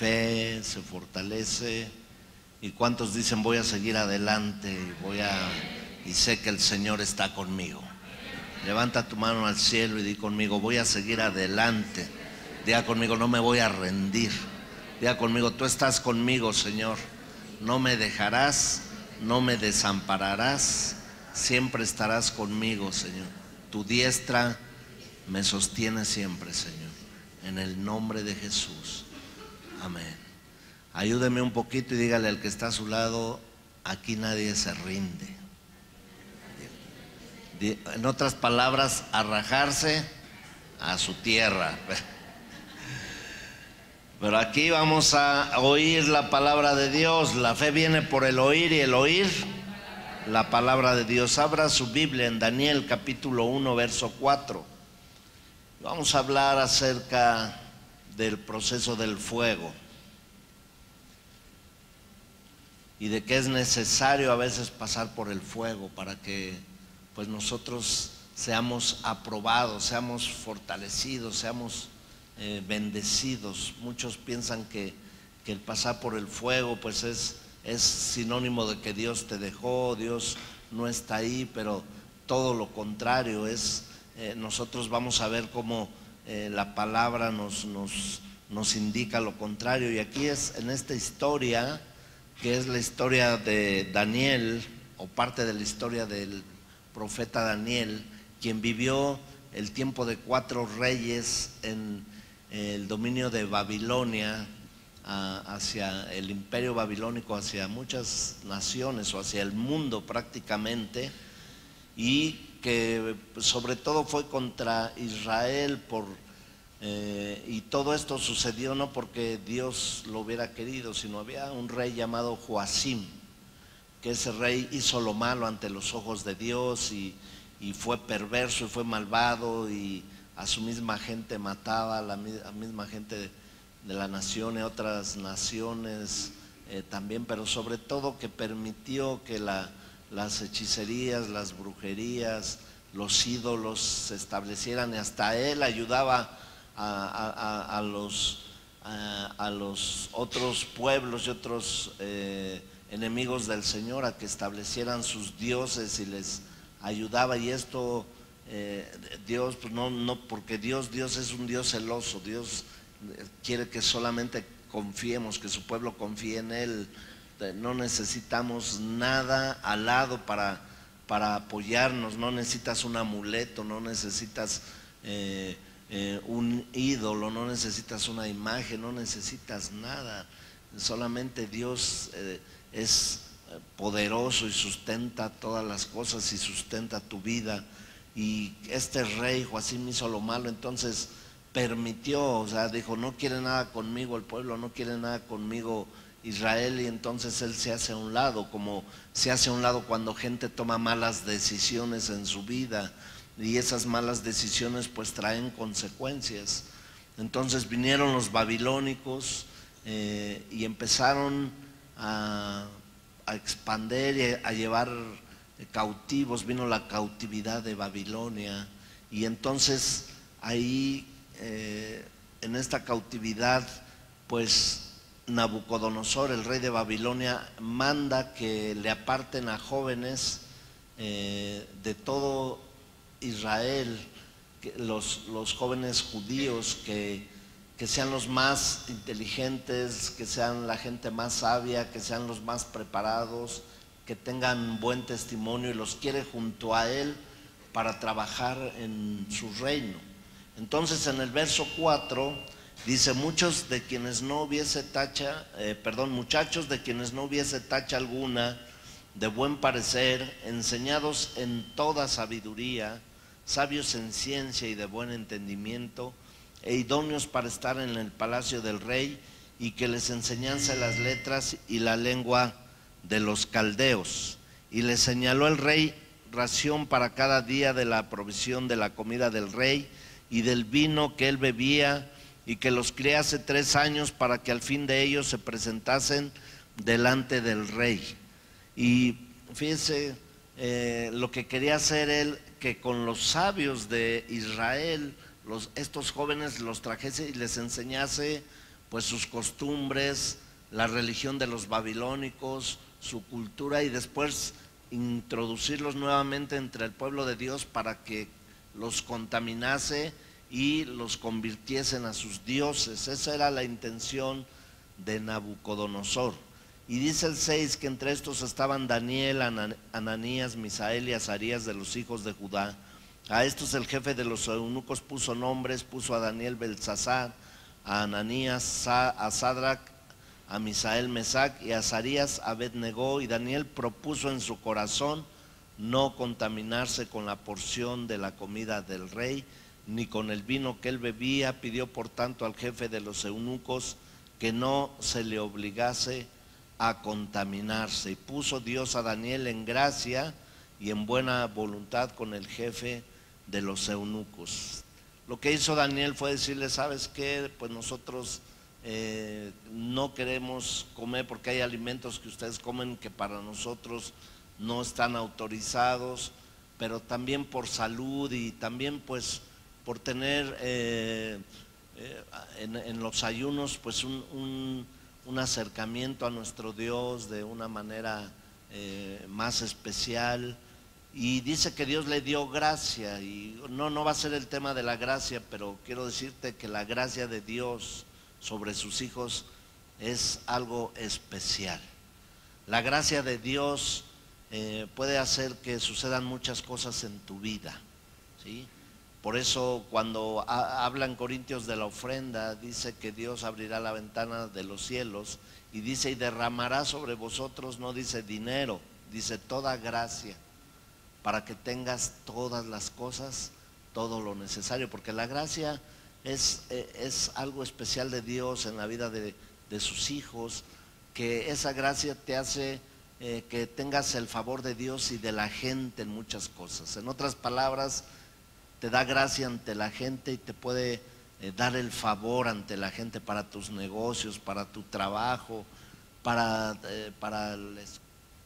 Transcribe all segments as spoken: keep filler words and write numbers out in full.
fe se fortalece. ¿Y cuántos dicen voy a seguir adelante y voy a y sé que el Señor está conmigo? Levanta tu mano al cielo y di conmigo, voy a seguir adelante. Diga conmigo, no me voy a rendir. Diga conmigo, tú estás conmigo, Señor. No me dejarás, no me desampararás, siempre estarás conmigo, Señor. Tu diestra me sostiene siempre, Señor. En el nombre de Jesús. Amén. Ayúdeme un poquito y dígale al que está a su lado, aquí nadie se rinde. En otras palabras, a rajarse a su tierra. Pero aquí vamos a oír la palabra de Dios. La fe viene por el oír y el oír la palabra de Dios. Abra su Biblia en Daniel capítulo uno, verso cuatro. Vamos a hablar acerca del proceso del fuego y de que es necesario a veces pasar por el fuego para que pues nosotros seamos aprobados, seamos fortalecidos, seamos eh, bendecidos. Muchos piensan que, que el pasar por el fuego pues es, es sinónimo de que Dios te dejó, Dios no está ahí, pero todo lo contrario es, eh, nosotros vamos a ver cómo eh, la palabra nos, nos, nos indica lo contrario. Y aquí es en esta historia, que es la historia de Daniel, o parte de la historia del profeta Daniel, quien vivió el tiempo de cuatro reyes en el dominio de Babilonia, hacia el imperio babilónico, hacia muchas naciones o hacia el mundo prácticamente, y que sobre todo fue contra Israel por eh, y todo esto sucedió no porque Dios lo hubiera querido, sino había un rey llamado Joacim, que ese rey hizo lo malo ante los ojos de Dios y, y fue perverso y fue malvado y a su misma gente mataba, a la, a la misma gente de, de la nación y otras naciones eh, también, pero sobre todo que permitió que la, las hechicerías, las brujerías, los ídolos se establecieran, y hasta él ayudaba a, a, a, a, los, a, a los otros pueblos y otros eh, enemigos del Señor a que establecieran sus dioses y les ayudaba. Y esto eh, Dios pues no, no, porque Dios, Dios es un Dios celoso. Dios quiere que solamente confiemos, que su pueblo confíe en Él. No necesitamos nada al lado para, para apoyarnos. No necesitas un amuleto, no necesitas eh, eh, un ídolo, no necesitas una imagen, no necesitas nada. Solamente Dios eh, es poderoso y sustenta todas las cosas y sustenta tu vida. Y este rey Joacim hizo lo malo, entonces permitió, o sea, dijo, no quiere nada conmigo el pueblo, no quiere nada conmigo Israel, y entonces él se hace a un lado, como se hace a un lado cuando gente toma malas decisiones en su vida, y esas malas decisiones pues traen consecuencias. Entonces vinieron los babilónicos eh, y empezaron a, a expandir y a llevar cautivos. Vino la cautividad de Babilonia, y entonces ahí eh, en esta cautividad pues Nabucodonosor, el rey de Babilonia, manda que le aparten a jóvenes eh, de todo Israel, que los, los jóvenes judíos que, que sean los más inteligentes, que sean la gente más sabia, que sean los más preparados, que tengan buen testimonio, y los quiere junto a él para trabajar en su reino. Entonces en el verso cuatro dice, muchos de quienes no hubiese tacha, eh, perdón, muchachos de quienes no hubiese tacha alguna, de buen parecer, enseñados en toda sabiduría, sabios en ciencia y de buen entendimiento, e idóneos para estar en el palacio del rey, y que les enseñase las letras y la lengua de los caldeos. Y les señaló el rey ración para cada día de la provisión de la comida del rey y del vino que él bebía, y que los criase tres años para que al fin de ellos se presentasen delante del rey. Y fíjese eh, lo que quería hacer él, que con los sabios de Israel, los, estos jóvenes los trajese y les enseñase pues sus costumbres, la religión de los babilónicos, su cultura, y después introducirlos nuevamente entre el pueblo de Dios para que los contaminase y los convirtiesen a sus dioses. Esa era la intención de Nabucodonosor. Y dice el seis que entre estos estaban Daniel, Ananías, Misael y Azarías de los hijos de Judá. A estos el jefe de los eunucos puso nombres, puso a Daniel Beltsasar, a Ananías, a Sadrac, a Misael Mesac y a Azarías Abed-Negó. Y Daniel propuso en su corazón no contaminarse con la porción de la comida del rey, ni con el vino que él bebía. Pidió por tanto al jefe de los eunucos que no se le obligase a contaminarse. Y puso Dios a Daniel en gracia y en buena voluntad con el jefe de los eunucos. Lo que hizo Daniel fue decirle: ¿sabes qué? Pues nosotros eh, no queremos comer, porque hay alimentos que ustedes comen que para nosotros no están autorizados, pero también por salud y también pues por tener eh, eh, en, en los ayunos pues un, un, un acercamiento a nuestro Dios de una manera eh, más especial. Y dice que Dios le dio gracia, y no, no va a ser el tema de la gracia, pero quiero decirte que la gracia de Dios sobre sus hijos es algo especial. La gracia de Dios eh, puede hacer que sucedan muchas cosas en tu vida, ¿sí? Por eso cuando ha, hablan Corintios de la ofrenda, dice que Dios abrirá la ventana de los cielos y dice: y derramará sobre vosotros, no dice dinero, dice toda gracia, para que tengas todas las cosas, todo lo necesario, porque la gracia es, es algo especial de Dios en la vida de, de sus hijos, que esa gracia te hace eh, que tengas el favor de Dios y de la gente en muchas cosas. En otras palabras, te da gracia ante la gente y te puede eh, dar el favor ante la gente para tus negocios, para tu trabajo, para, eh, para las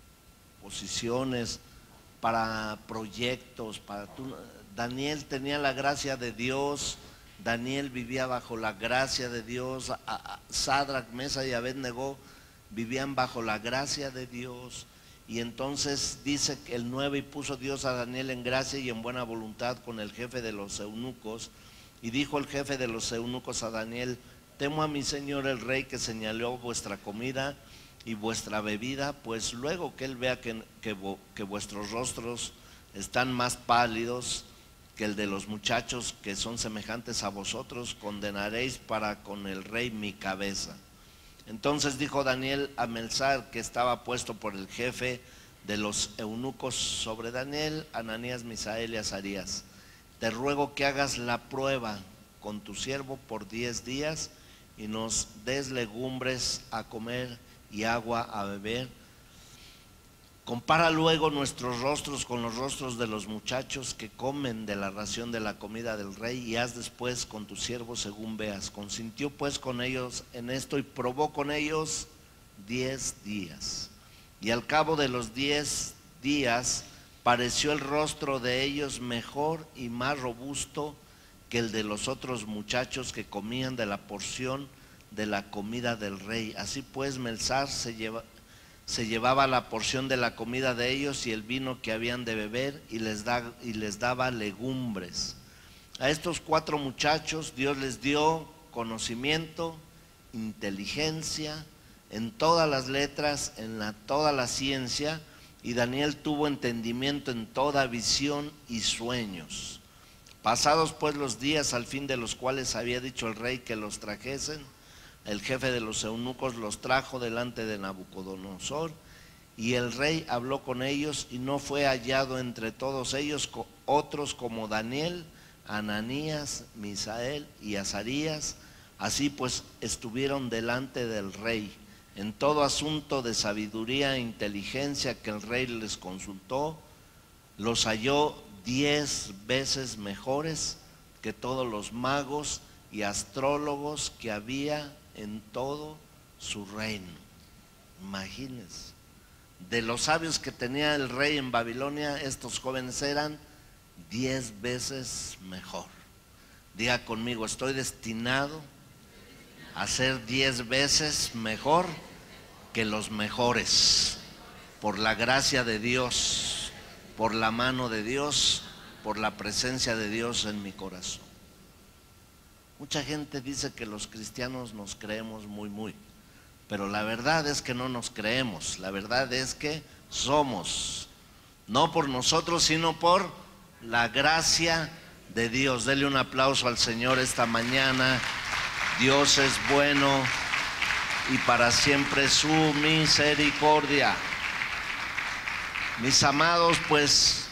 posiciones, para proyectos, para tu... Daniel tenía la gracia de Dios, Daniel vivía bajo la gracia de Dios, Sadrac, Mesach y Abed-Negó vivían bajo la gracia de Dios. Y entonces dice que el nueve: y puso Dios a Daniel en gracia y en buena voluntad con el jefe de los eunucos. Y dijo el jefe de los eunucos a Daniel: temo a mi señor el rey, que señaló vuestra comida y vuestra bebida, pues luego que él vea que, que, que vuestros rostros están más pálidos que el de los muchachos que son semejantes a vosotros, condenaréis para con el rey mi cabeza. Entonces dijo Daniel a Melzar, que estaba puesto por el jefe de los eunucos sobre Daniel, Ananías, Misael y Azarías: te ruego que hagas la prueba con tu siervo por diez días y nos des legumbres a comer y agua a beber. Compara luego nuestros rostros con los rostros de los muchachos que comen de la ración de la comida del rey, y haz después con tu siervo según veas. Consintió pues con ellos en esto y probó con ellos diez días. Y al cabo de los diez días pareció el rostro de ellos mejor y más robusto que el de los otros muchachos que comían de la porción de la comida del rey. Así pues Melzar se, lleva, se llevaba la porción de la comida de ellos y el vino que habían de beber, y les, da, y les daba legumbres. A estos cuatro muchachos Dios les dio conocimiento, inteligencia en todas las letras, en la, toda la ciencia, y Daniel tuvo entendimiento en toda visión y sueños. Pasados pues los días, al fin de los cuales había dicho el rey que los trajesen, el jefe de los eunucos los trajo delante de Nabucodonosor, y el rey habló con ellos, y no fue hallado entre todos ellos otros como Daniel, Ananías, Misael y Azarías. Así pues estuvieron delante del rey en todo asunto de sabiduría e inteligencia que el rey les consultó. Los halló diez veces mejores que todos los magos y astrólogos que había en todo su reino. Imagínense, de los sabios que tenía el rey en Babilonia, estos jóvenes eran diez veces mejor. Diga conmigo: estoy destinado a ser diez veces mejor que los mejores, por la gracia de Dios, por la mano de Dios, por la presencia de Dios en mi corazón. Mucha gente dice que los cristianos nos creemos muy, muy, pero la verdad es que no nos creemos, la verdad es que somos, no por nosotros, sino por la gracia de Dios. Dele un aplauso al Señor esta mañana. Dios es bueno y para siempre su misericordia. Mis amados, pues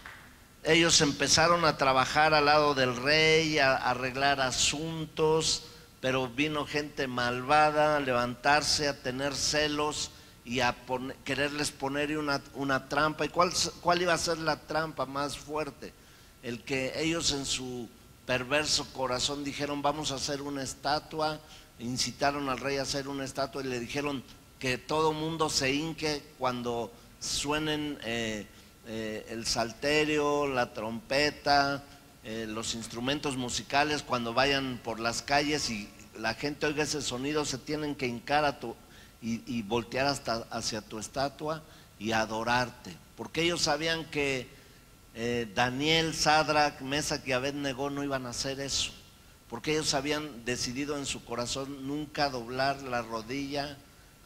ellos empezaron a trabajar al lado del rey, a arreglar asuntos, pero vino gente malvada a levantarse, a tener celos y a poner, quererles poner una, una trampa. ¿Y cuál, cuál iba a ser la trampa más fuerte? El que ellos en su perverso corazón dijeron: vamos a hacer una estatua. Incitaron al rey a hacer una estatua y le dijeron que todo mundo se hinque cuando suenen eh, eh, el salterio, la trompeta, eh, los instrumentos musicales. Cuando vayan por las calles y la gente oiga ese sonido, se tienen que hincar a tu, y, y voltear hasta hacia tu estatua y adorarte, porque ellos sabían que eh, Daniel, Sadrach, Mesach y Abed-Negó no iban a hacer eso, porque ellos habían decidido en su corazón nunca doblar la rodilla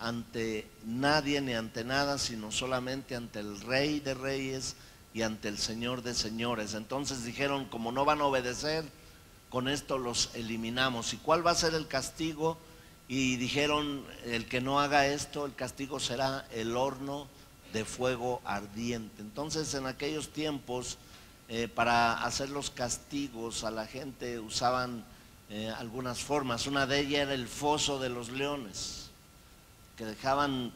ante nadie ni ante nada, sino solamente ante el Rey de Reyes y ante el Señor de Señores. Entonces dijeron: como no van a obedecer, con esto los eliminamos. ¿Y cuál va a ser el castigo? Y dijeron: el que no haga esto, el castigo será el horno de fuego ardiente. Entonces en aquellos tiempos, eh, para hacer los castigos a la gente usaban eh, algunas formas. Una de ellas era el foso de los leones, que dejaban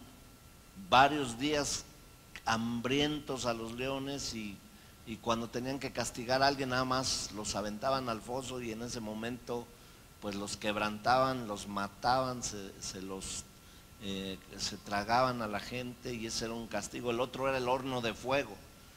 varios días hambrientos a los leones, y, y cuando tenían que castigar a alguien nada más los aventaban al foso, y en ese momento pues los quebrantaban, los mataban, se, se los eh, se tragaban a la gente, y ese era un castigo. El otro era el horno de fuego,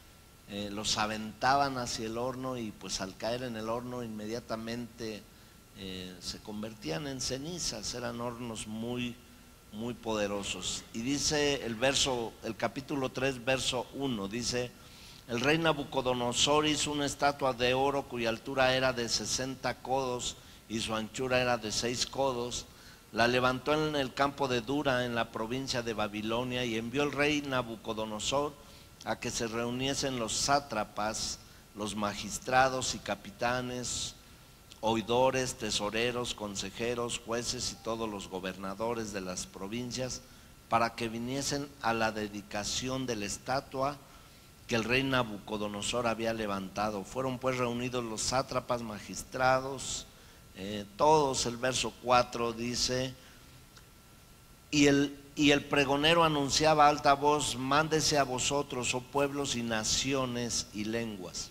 eh, los aventaban hacia el horno y pues al caer en el horno inmediatamente eh, se convertían en cenizas. Eran hornos muy muy poderosos. Y dice el verso, el capítulo tres, verso uno, dice: el rey Nabucodonosor hizo una estatua de oro cuya altura era de sesenta codos y su anchura era de seis codos. La levantó en el campo de Dura, en la provincia de Babilonia, y envió el rey Nabucodonosor a que se reuniesen los sátrapas, los magistrados y capitanes, oidores, tesoreros, consejeros, jueces y todos los gobernadores de las provincias, para que viniesen a la dedicación de la estatua que el rey Nabucodonosor había levantado. Fueron pues reunidos los sátrapas, magistrados, eh, todos. El verso cuatro dice: y el, y el pregonero anunciaba a alta voz: mándese a vosotros, oh pueblos y naciones y lenguas,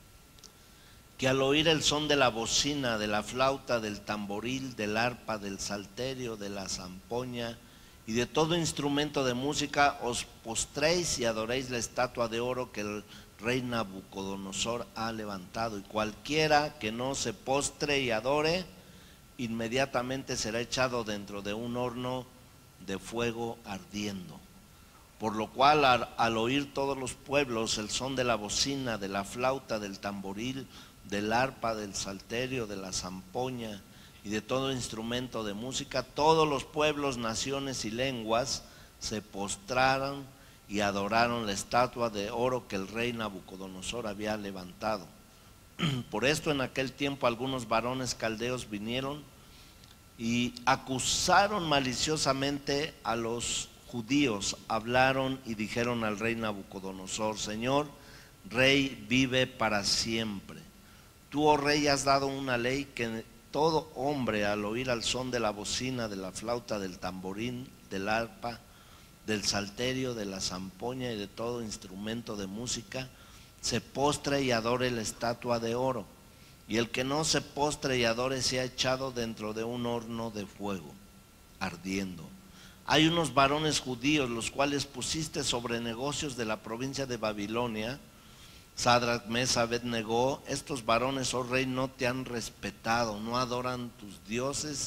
que al oír el son de la bocina, de la flauta, del tamboril, del arpa, del salterio, de la zampoña y de todo instrumento de música, os postréis y adoréis la estatua de oro que el rey Nabucodonosor ha levantado. Y cualquiera que no se postre y adore, inmediatamente será echado dentro de un horno de fuego ardiendo. Por lo cual, al, al oír todos los pueblos el son de la bocina, de la flauta, del tamboril, del arpa, del salterio, de la zampoña y de todo instrumento de música, todos los pueblos, naciones y lenguas se postraron y adoraron la estatua de oro que el rey Nabucodonosor había levantado. Por esto en aquel tiempo algunos varones caldeos vinieron y acusaron maliciosamente a los judíos, hablaron y dijeron al rey Nabucodonosor: Señor, rey, vive para siempre. Tú, oh rey, has dado una ley que todo hombre, al oír al son de la bocina, de la flauta, del tamborín, del arpa, del salterio, de la zampoña y de todo instrumento de música, se postre y adore la estatua de oro. Y el que no se postre y adore sea echado dentro de un horno de fuego ardiendo. Hay unos varones judíos, los cuales pusiste sobre negocios de la provincia de Babilonia, Sadrach, Mesach, Abed-Negó. Estos varones, oh rey, no te han respetado, no adoran tus dioses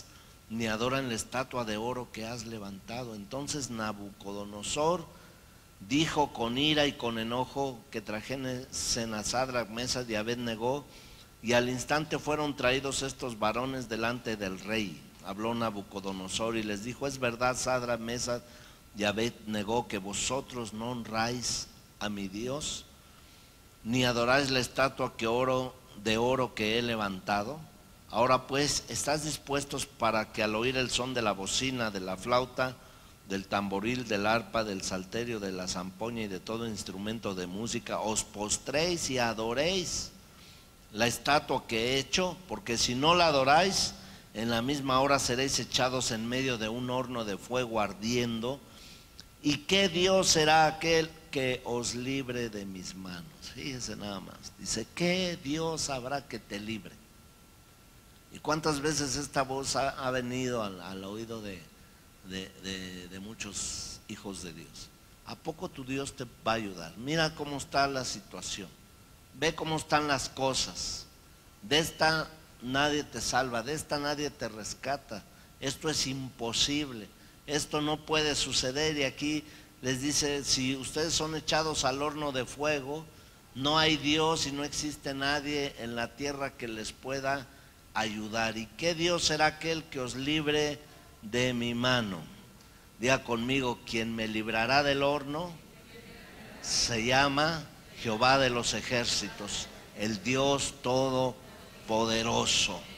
ni adoran la estatua de oro que has levantado. Entonces Nabucodonosor dijo con ira y con enojo que trajesen a Sadrach, Mesach y Abed-Negó, y al instante fueron traídos estos varones delante del rey. Habló Nabucodonosor y les dijo: es verdad, Sadrach, Mesach y Abed-Negó, que vosotros no honráis a mi Dios, ni adoráis la estatua que oro, de oro que he levantado. Ahora pues, ¿estás dispuestos para que al oír el son de la bocina, de la flauta, del tamboril, del arpa, del salterio, de la zampoña y de todo instrumento de música, os postréis y adoréis la estatua que he hecho? Porque si no la adoráis, en la misma hora seréis echados en medio de un horno de fuego ardiendo. ¿Y qué Dios será aquel que os libre de mis manos? Fíjese nada más, dice: ¿qué Dios habrá que te libre? ¿Y cuántas veces esta voz ha, ha venido al, al oído de, de, de, de muchos hijos de Dios? ¿A poco tu Dios te va a ayudar? Mira cómo está la situación, ve cómo están las cosas. De esta nadie te salva, de esta nadie te rescata. Esto es imposible, esto no puede suceder. Y aquí les dice: si ustedes son echados al horno de fuego, no hay Dios y no existe nadie en la tierra que les pueda ayudar. ¿Y qué Dios será aquel que os libre de mi mano? Diga conmigo: quien me librará del horno se llama Jehová de los ejércitos, el Dios todopoderoso.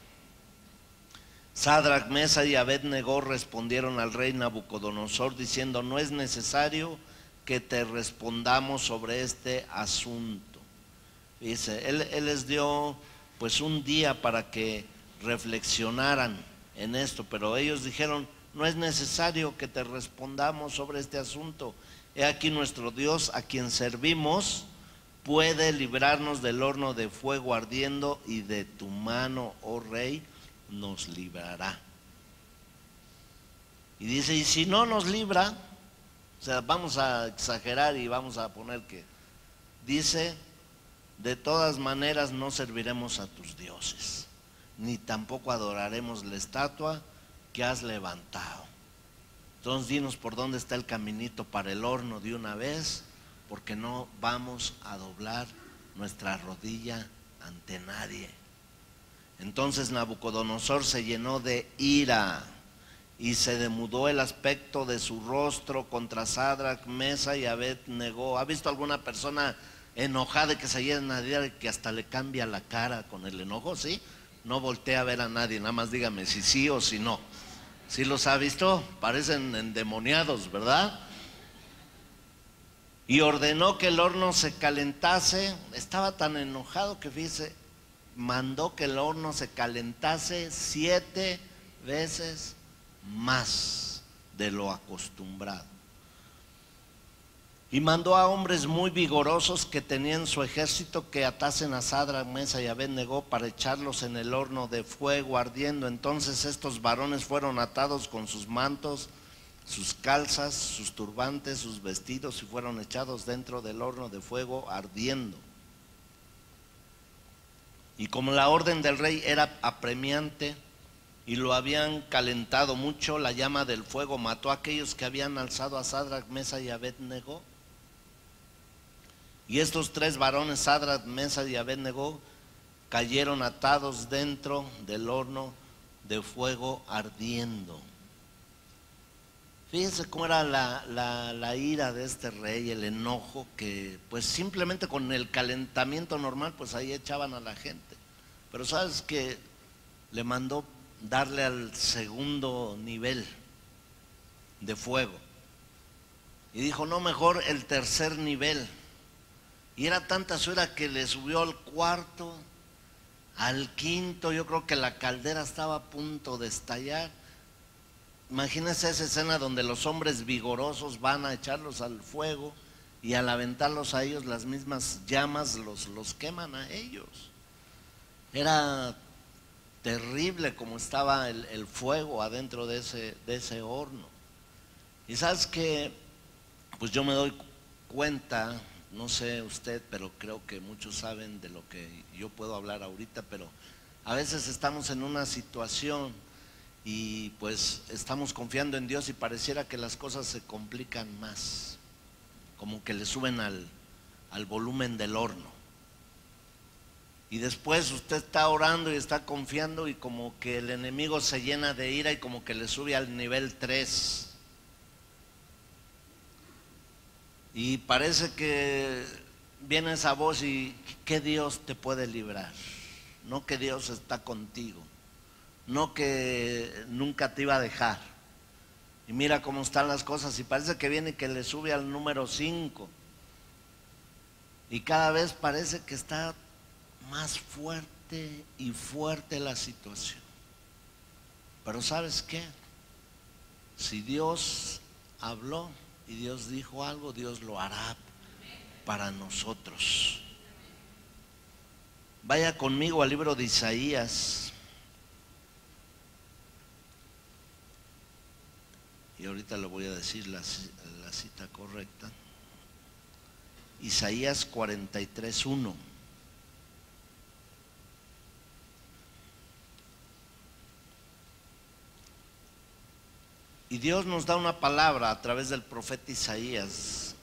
Sadrach, Mesach y Abed-Negó respondieron al rey Nabucodonosor diciendo: no es necesario que te respondamos sobre este asunto. Dice, él, él les dio pues un día para que reflexionaran en esto, pero ellos dijeron: no es necesario que te respondamos sobre este asunto. He aquí nuestro Dios, a quien servimos, puede librarnos del horno de fuego ardiendo, y de tu mano, oh rey, nos librará. Y dice: y si no nos libra, o sea, vamos a exagerar y vamos a poner que, dice: de todas maneras no serviremos a tus dioses, ni tampoco adoraremos la estatua que has levantado. Entonces dinos por dónde está el caminito para el horno de una vez, porque no vamos a doblar nuestra rodilla ante nadie. Entonces Nabucodonosor se llenó de ira y se demudó el aspecto de su rostro contra Sadrach, Mesach y Abed-Negó. ¿Ha visto alguna persona enojada que se llena de ira, que hasta le cambia la cara con el enojo? ¿Sí? No voltea a ver a nadie, nada más dígame si sí o si no. ¿Sí los ha visto? Parecen endemoniados, ¿verdad? Y ordenó que el horno se calentase. Estaba tan enojado que, fíjese, mandó que el horno se calentase siete veces más de lo acostumbrado. Y mandó a hombres muy vigorosos que tenían su ejército que atasen a Sadrach, Mesach y Abed-Negó para echarlos en el horno de fuego ardiendo. Entonces estos varones fueron atados con sus mantos, sus calzas, sus turbantes, sus vestidos, y fueron echados dentro del horno de fuego ardiendo. Y como la orden del rey era apremiante y lo habían calentado mucho, la llama del fuego mató a aquellos que habían alzado a Sadrach, Mesach y Abed-Negó. Y estos tres varones, Sadrach, Mesach y Abed-Negó, cayeron atados dentro del horno de fuego ardiendo. Fíjense cómo era la, la, la ira de este rey, el enojo, que pues simplemente con el calentamiento normal pues ahí echaban a la gente. Pero sabes que le mandó darle al segundo nivel de fuego. Y dijo: no, mejor el tercer nivel. Y era tanta su ira que le subió al cuarto, al quinto. Yo creo que la caldera estaba a punto de estallar. Imagínense esa escena donde los hombres vigorosos van a echarlos al fuego y al aventarlos a ellos las mismas llamas los, los queman a ellos. Era terrible como estaba el, el fuego adentro de ese, de ese horno. Y sabes que pues yo me doy cuenta, no sé usted, pero creo que muchos saben de lo que yo puedo hablar ahorita, pero a veces estamos en una situación y pues estamos confiando en Dios y pareciera que las cosas se complican más, como que le suben al, al volumen del horno. Y después usted está orando y está confiando y como que el enemigo se llena de ira y como que le sube al nivel tres. Y parece que viene esa voz y que Dios te puede librar, no que Dios está contigo, no que nunca te iba a dejar. Y mira cómo están las cosas y parece que viene y que le sube al número cinco. Y cada vez parece que está más fuerte y fuerte la situación. Pero ¿sabes qué? Si Dios habló y Dios dijo algo, Dios lo hará para nosotros. Vaya conmigo al libro de Isaías. Y ahorita le voy a decir la, la cita correcta. Isaías cuarenta y tres, uno. Y Dios nos da una palabra a través del profeta Isaías.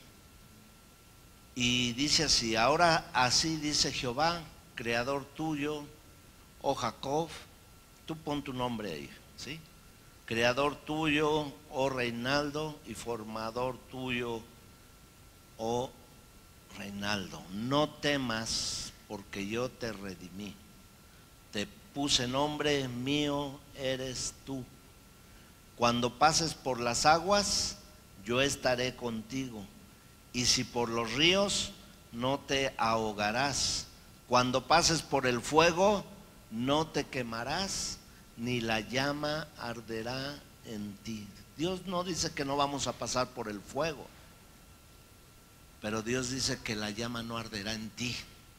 Y dice así: ahora así dice Jehová, creador tuyo, oh Jacob. Tú pon tu nombre ahí, ¿sí? Creador tuyo, oh Reinaldo, y formador tuyo, oh Reinaldo. No temas, porque yo te redimí. Te puse nombre, mío eres tú. Cuando pases por las aguas, yo estaré contigo. Y si por los ríos, no te ahogarás. Cuando pases por el fuego, no te quemarás, ni la llama arderá en ti. Dios no dice que no vamos a pasar por el fuego, pero Dios dice que la llama no arderá en ti.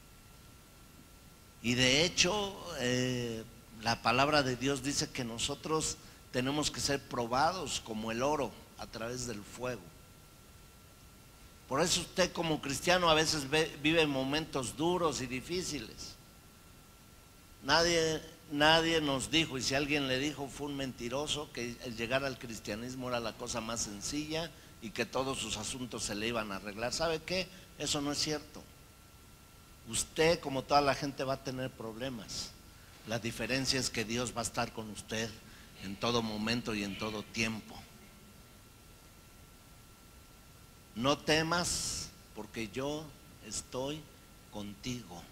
Y de hecho, eh, la palabra de Dios dice que nosotros tenemos que ser probados como el oro a través del fuego. Por eso usted como cristiano a veces ve, vive momentos duros y difíciles. Nadie, nadie nos dijo, y si alguien le dijo fue un mentiroso, que el llegar al cristianismo era la cosa más sencilla y que todos sus asuntos se le iban a arreglar. ¿Sabe qué? Eso no es cierto. Usted, como toda la gente, va a tener problemas. La diferencia es que Dios va a estar con usted en todo momento y en todo tiempo. No temas, porque yo estoy contigo.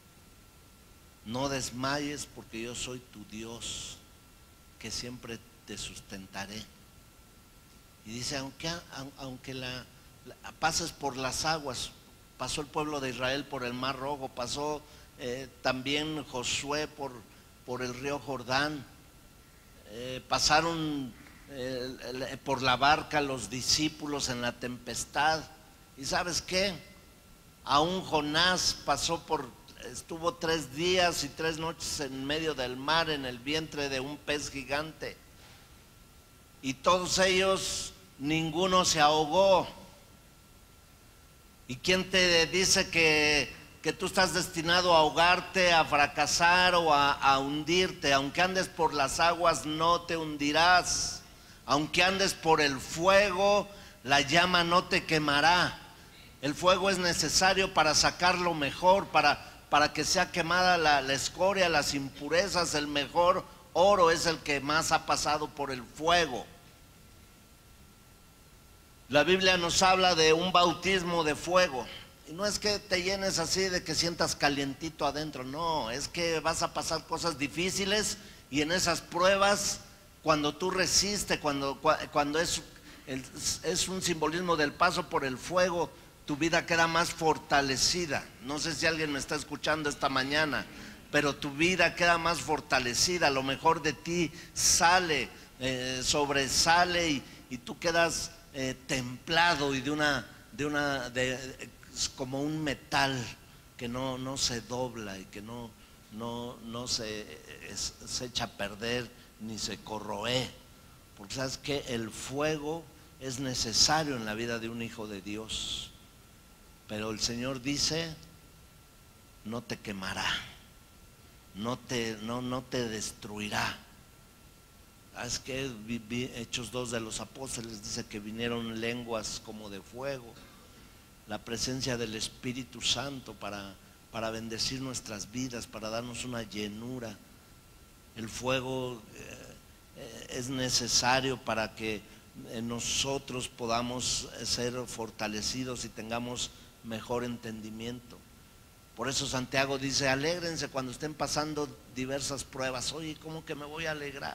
No desmayes, porque yo soy tu Dios, que siempre te sustentaré. Y dice, aunque, aunque la, la, pases por las aguas, pasó el pueblo de Israel por el Mar Rojo, pasó eh, también Josué por, por el río Jordán, eh, pasaron eh, por la barca los discípulos en la tempestad. ¿Y sabes qué? Aún Jonás pasó por, estuvo tres días y tres noches en medio del mar, en el vientre de un pez gigante. Y todos ellos, ninguno se ahogó. ¿Y quién te dice que, que tú estás destinado a ahogarte, a fracasar o a, a hundirte? Aunque andes por las aguas, no te hundirás. Aunque andes por el fuego, la llama no te quemará. El fuego es necesario para sacar lo mejor, para, para que sea quemada la, la escoria, las impurezas. El mejor oro es el que más ha pasado por el fuego. La Biblia nos habla de un bautismo de fuego. Y no es que te llenes así de que sientas calientito adentro, no, es que vas a pasar cosas difíciles y en esas pruebas, cuando tú resistes, cuando, cuando es, es un simbolismo del paso por el fuego, tu vida queda más fortalecida. No sé si alguien me está escuchando esta mañana, pero tu vida queda más fortalecida, lo mejor de ti sale, eh, sobresale y, y tú quedas eh, templado y de una, de una de, de, como un metal que no, no se dobla y que no, no, no se, es, se echa a perder ni se corroe. Porque sabes que el fuego es necesario en la vida de un hijo de Dios. Pero el Señor dice, no te quemará, no te, no, no te destruirá. es que Hechos dos de los apóstoles dice que vinieron lenguas como de fuego, la presencia del Espíritu Santo para, para bendecir nuestras vidas, para darnos una llenura. El fuego eh, es necesario para que nosotros podamos ser fortalecidos y tengamos mejor entendimiento. Por eso Santiago dice: alégrense cuando estén pasando diversas pruebas. Oye, ¿cómo que me voy a alegrar?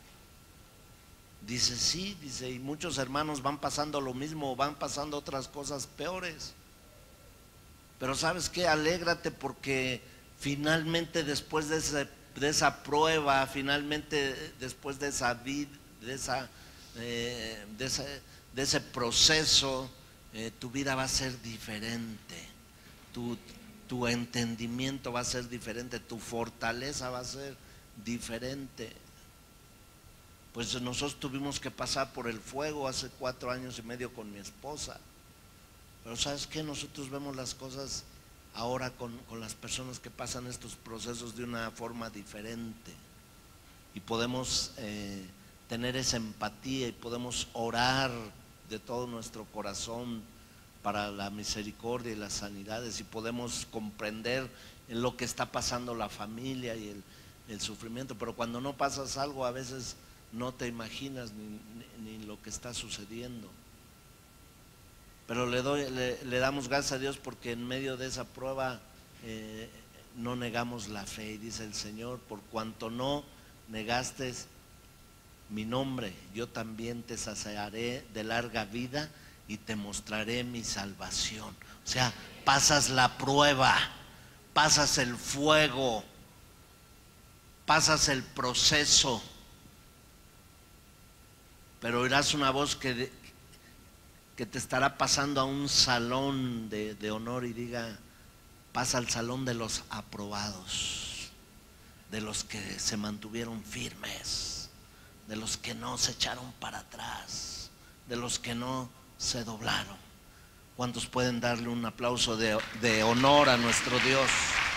Dice, sí, dice, y muchos hermanos van pasando lo mismo, van pasando otras cosas peores. Pero ¿sabes qué? Alégrate, porque finalmente después de, ese, de esa prueba, finalmente después de esa vida, de, esa, eh, de, ese, de ese proceso, eh, tu vida va a ser diferente. Tu, tu entendimiento va a ser diferente, tu fortaleza va a ser diferente. Pues nosotros tuvimos que pasar por el fuego hace cuatro años y medio con mi esposa. Pero ¿sabes qué? Nosotros vemos las cosas ahora con, con las personas que pasan estos procesos de una forma diferente. Y podemos eh, tener esa empatía y podemos orar de todo nuestro corazón para la misericordia y las sanidades, y podemos comprender en lo que está pasando la familia y el, el sufrimiento. Pero cuando no pasas algo, a veces no te imaginas ni, ni, ni lo que está sucediendo. Pero le, doy, le, le damos gracias a Dios, porque en medio de esa prueba eh, no negamos la fe. Y dice el Señor: por cuanto no negaste mi nombre, yo también te saciaré de larga vida y te mostraré mi salvación. O sea, pasas la prueba, pasas el fuego, pasas el proceso, pero oirás una voz que, que te estará pasando a un salón de, de honor y diga: pasa al salón de los aprobados, de los que se mantuvieron firmes, de los que no se echaron para atrás, de los que no se doblaron. ¿Cuántos pueden darle un aplauso de, de honor a nuestro Dios?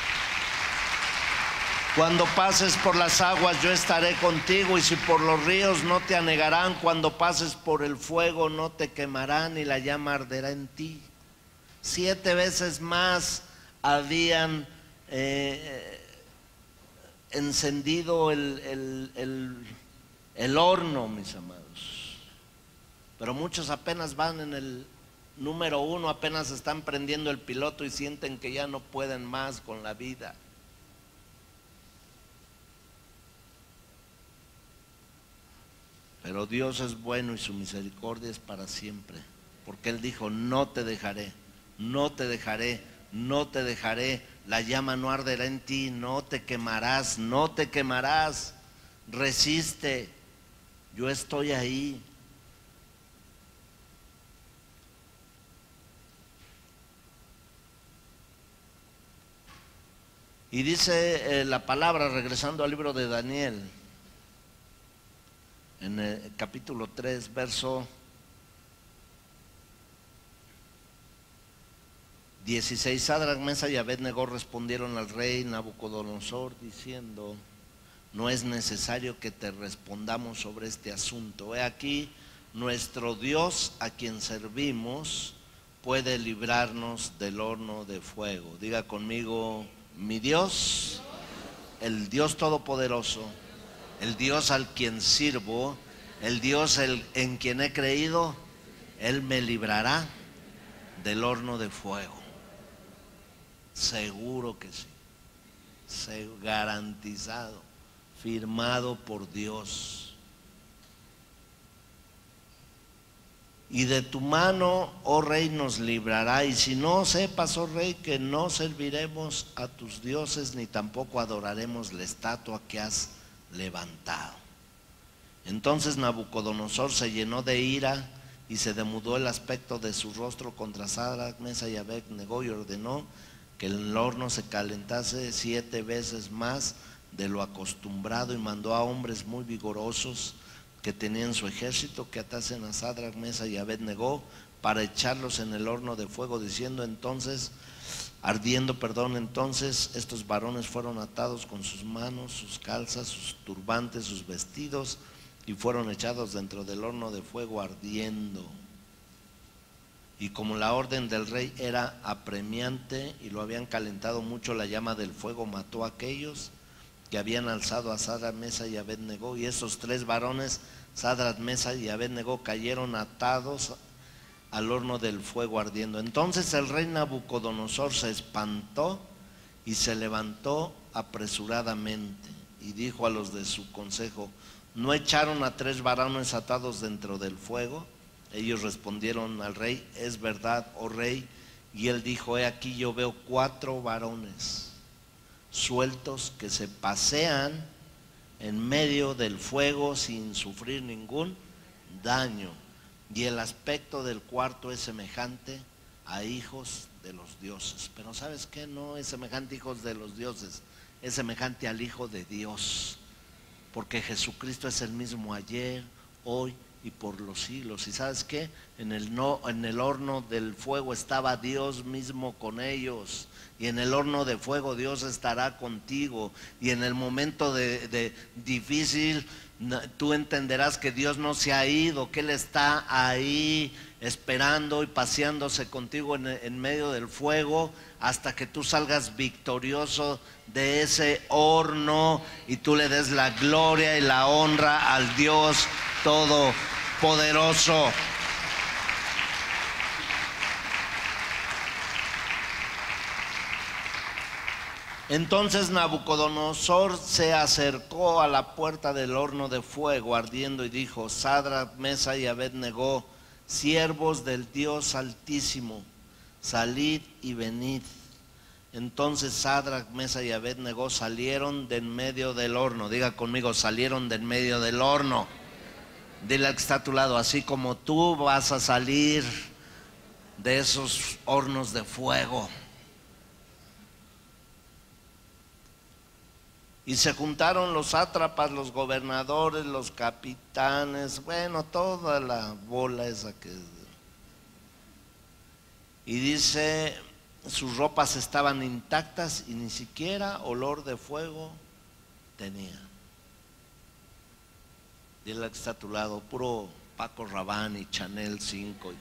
Cuando pases por las aguas, yo estaré contigo, y si por los ríos, no te anegarán. Cuando pases por el fuego, no te quemarán, y la llama arderá en ti. Siete veces más habían eh, encendido el, el, el, el horno, mis amados. Pero muchos apenas van en el número uno, apenas están prendiendo el piloto y sienten que ya no pueden más con la vida. Pero Dios es bueno y su misericordia es para siempre, porque Él dijo: no te dejaré, no te dejaré, no te dejaré. La llama no arderá en ti, no te quemarás, no te quemarás. Resiste, yo estoy ahí. Y dice eh, la palabra, regresando al libro de Daniel, en el capítulo tres, verso dieciséis: Sadrac, Mesach y Abed-Negó respondieron al rey Nabucodonosor diciendo: no es necesario que te respondamos sobre este asunto. He aquí, nuestro Dios, a quien servimos, puede librarnos del horno de fuego. Diga conmigo: mi Dios, el Dios Todopoderoso, el Dios al quien sirvo, el Dios el, en quien he creído, Él me librará del horno de fuego. Seguro que sí, garantizado, firmado por Dios. Y de tu mano, oh rey, nos librará. Y si no, sepas, oh rey, que no serviremos a tus dioses, ni tampoco adoraremos la estatua que has levantado. Entonces Nabucodonosor se llenó de ira y se demudó el aspecto de su rostro contra Sadrac, Mesach y Abed-Negó, y ordenó que el horno se calentase siete veces más de lo acostumbrado, y mandó a hombres muy vigorosos que tenían su ejército que atasen a Sadrac, Mesach y Abed-Negó para echarlos en el horno de fuego, diciendo entonces, ardiendo, perdón, entonces estos varones fueron atados con sus manos, sus calzas, sus turbantes, sus vestidos, y fueron echados dentro del horno de fuego ardiendo. Y como la orden del rey era apremiante y lo habían calentado mucho, la llama del fuego mató a aquellos que habían alzado a Sadrach, Mesach y Abed-Negó, y esos tres varones, Sadrach, Mesach y Abed-Negó, cayeron atados al horno del fuego ardiendo. Entonces el rey Nabucodonosor se espantó y se levantó apresuradamente y dijo a los de su consejo: ¿no echaron a tres varones atados dentro del fuego? Ellos respondieron al rey: es verdad, oh rey. Y él dijo: he aquí, yo veo cuatro varones sueltos que se pasean en medio del fuego sin sufrir ningún daño, y el aspecto del cuarto es semejante a hijos de los dioses. Pero ¿sabes qué? No es semejante a hijos de los dioses, es semejante al Hijo de Dios, porque Jesucristo es el mismo ayer, hoy y por los siglos. ¿Y sabes qué? En el, no, en el horno del fuego estaba Dios mismo con ellos, y en el horno de fuego Dios estará contigo, y en el momento de, de difícil tú entenderás que Dios no se ha ido, que Él está ahí esperando y paseándose contigo en, en medio del fuego hasta que tú salgas victorioso de ese horno y tú le des la gloria y la honra al Dios Todopoderoso. Entonces Nabucodonosor se acercó a la puerta del horno de fuego ardiendo y dijo: Sadrach, Mesach y Abed-Negó, siervos del Dios Altísimo, salid y venid. Entonces Sadrach, Mesach y Abed-Negó salieron de en medio del horno. Diga conmigo: salieron de en medio del horno. Dile al que está a tu lado: así como tú vas a salir de esos hornos de fuego. Y se juntaron los sátrapas, los gobernadores, los capitanes, bueno, toda la bola esa que... Y dice, sus ropas estaban intactas y ni siquiera olor de fuego tenía. Dile al que está a tu lado: puro Paco Rabanne y Chanel cinco.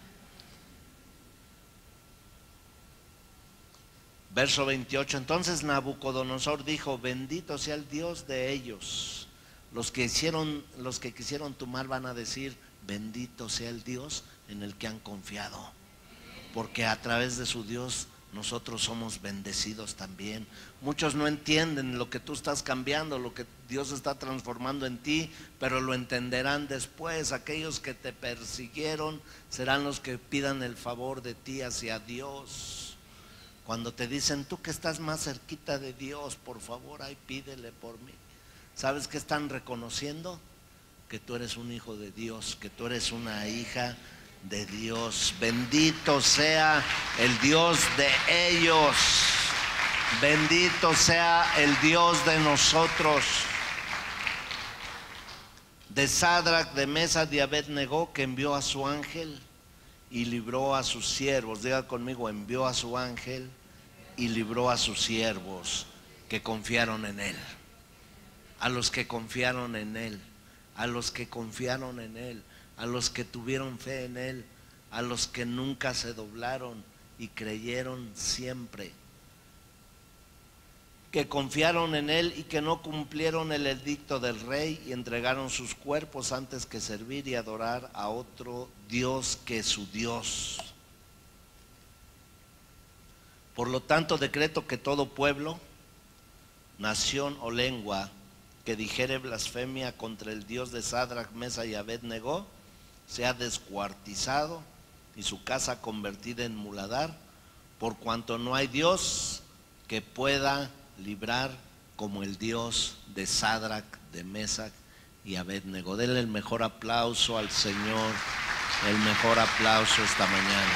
Verso veintiocho. Entonces Nabucodonosor dijo: bendito sea el Dios de ellos. Los que hicieron, los que quisieron tu mal van a decir: bendito sea el Dios en el que han confiado, porque a través de su Dios nosotros somos bendecidos también. Muchos no entienden lo que tú estás cambiando, lo que Dios está transformando en ti, pero lo entenderán después. Aquellos que te persiguieron serán los que pidan el favor de ti hacia Dios. Cuando te dicen: tú que estás más cerquita de Dios, por favor, ay, pídele por mí. ¿Sabes qué están reconociendo? Que tú eres un hijo de Dios, que tú eres una hija de Dios. Bendito sea el Dios de ellos. Bendito sea el Dios de nosotros. De Sadrach, de Mesach, de Abed-Negó, que envió a su ángel y libró a sus siervos. Diga conmigo: envió a su ángel y libró a sus siervos que confiaron en él. A los que confiaron en él, a los que confiaron en él, a los que tuvieron fe en él, a los que nunca se doblaron y creyeron siempre, que confiaron en él y que no cumplieron el edicto del rey y entregaron sus cuerpos antes que servir y adorar a otro Dios que su Dios. Por lo tanto, decreto que todo pueblo, nación o lengua que dijere blasfemia contra el Dios de Sadrach, Mesach y Abed-Negó sea descuartizado y su casa convertida en muladar, por cuanto no hay Dios que pueda librar como el Dios de Sadrach, de Mesach y Abed-Negó. Denle el mejor aplauso al Señor, el mejor aplauso esta mañana.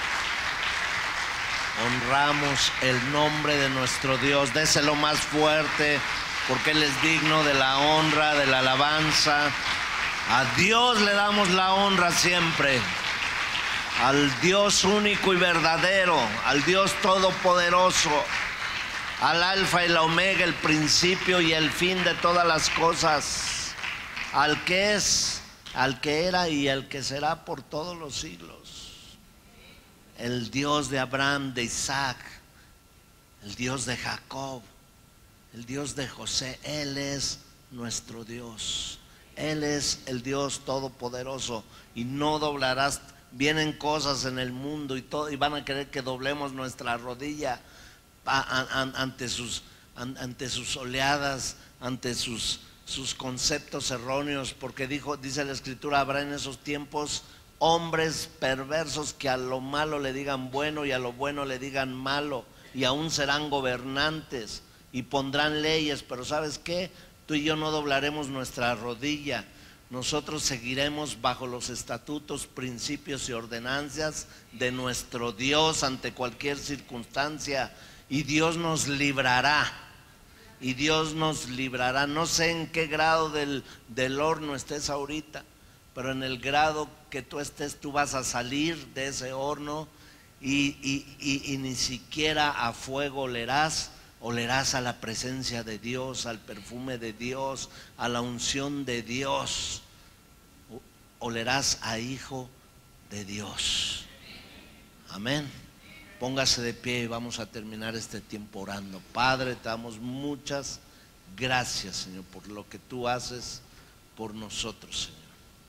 Honramos el nombre de nuestro Dios. Déselo más fuerte, porque Él es digno de la honra, de la alabanza. A Dios le damos la honra siempre, al Dios único y verdadero, al Dios todopoderoso, al Alfa y la Omega, el principio y el fin de todas las cosas. al que es, al que era y al que será por todos los siglos. El Dios de Abraham, de Isaac, el Dios de Jacob, el Dios de José. Él es nuestro Dios. Él es el Dios todopoderoso y no doblarás. Vienen cosas en el mundo y, todo, y van a querer que doblemos nuestra rodilla ante sus, ante sus oleadas, ante sus, sus conceptos erróneos, porque dijo, dice la Escritura, habrá en esos tiempos hombres perversos que a lo malo le digan bueno y a lo bueno le digan malo, y aún serán gobernantes y pondrán leyes, pero ¿sabes qué? Tú y yo no doblaremos nuestra rodilla. Nosotros seguiremos bajo los estatutos, principios y ordenanzas de nuestro Dios ante cualquier circunstancia, y Dios nos librará, y Dios nos librará. No sé en qué grado del, del horno estés ahorita, pero en el grado que tú estés, tú vas a salir de ese horno y, y, y, y ni siquiera a fuego olerás. Olerás a la presencia de Dios, al perfume de Dios, a la unción de Dios. Olerás a hijo de Dios. Amén. Póngase de pie y vamos a terminar este tiempo orando. Padre, te damos muchas gracias, Señor, por lo que tú haces por nosotros, Señor.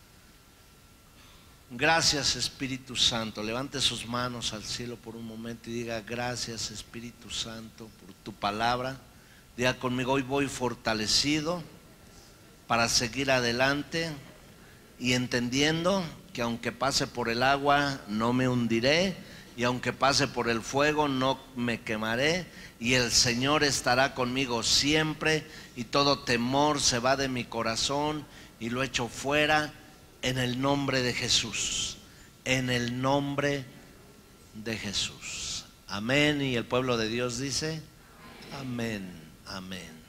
Gracias, Espíritu Santo. Levante sus manos al cielo por un momento y diga: gracias, Espíritu Santo, por tu palabra. Diga conmigo: hoy voy fortalecido para seguir adelante y entendiendo que aunque pase por el agua no me hundiré, y aunque pase por el fuego no me quemaré, y el Señor estará conmigo siempre, y todo temor se va de mi corazón y lo echo fuera. En el nombre de Jesús, en el nombre de Jesús. Amén. Y el pueblo de Dios dice: amén, amén.